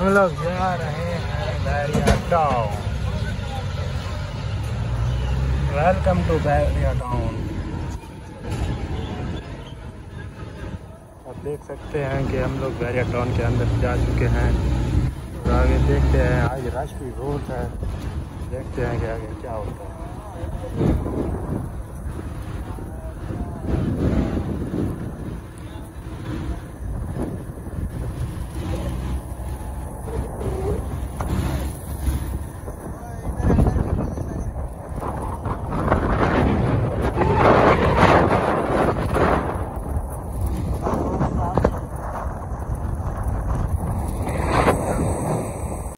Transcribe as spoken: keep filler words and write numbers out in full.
हम लोग जा रहे हैं Bairia town. Welcome to Bairia town. आप देख सकते हैं कि हम लोग बैरिया टाउन के अंदर जा चुके हैं और आगे देखते हैं। आज रश भी बहुत है, देखते हैं कि आगे क्या होता है।